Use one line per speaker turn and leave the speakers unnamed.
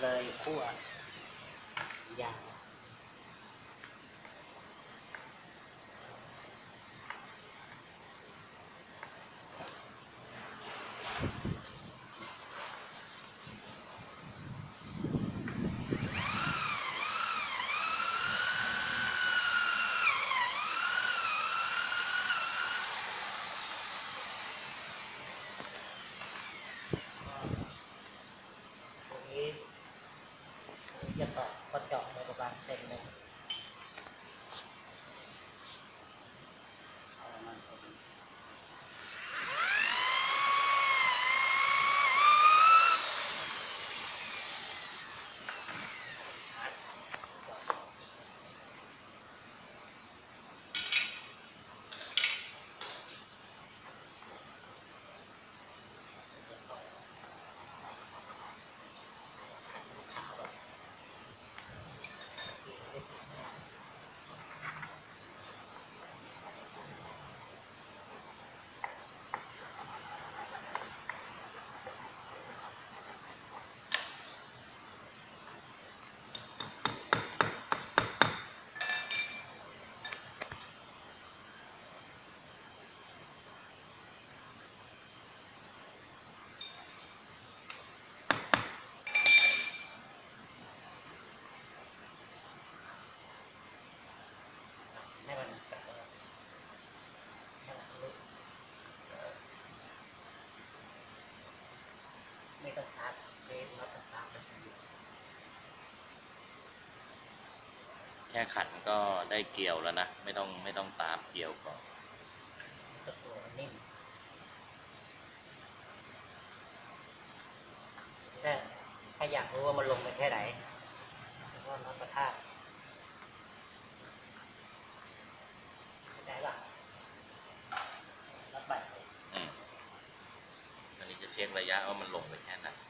เลยคั่วย่างจะต่อก็เจาะในประมาณเซนหนึ่งให้มันไม่ต้องตัดเล็กแล้วก็ตัด
แค่ขันก็ได้เกี่ยวแล้วนะไม่ต้องตามเกี่ยวก่อน
ตัวนิ่มถ้าอยากรู้ว่ามันลงไปแค่ไหนก็นับประทานได้ป่ะรับไป
อันนี้จะเช็คระยะว่ามันลงไปแค่ไหน